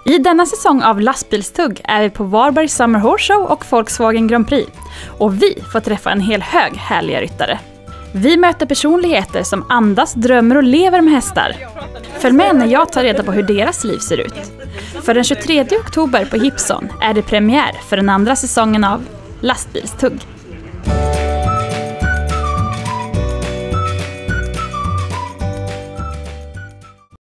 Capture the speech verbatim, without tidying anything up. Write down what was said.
I denna säsong av Lastbilstugg är vi på Varberg Summer Horse Show och Volkswagen Grand Prix. Och vi får träffa en hel hög härliga ryttare. Vi möter personligheter som andas, drömmer och lever med hästar. Följ med när jag tar reda på hur deras liv ser ut. För den tjugotredje oktober på Hipson är det premiär för den andra säsongen av Lastbilstugg.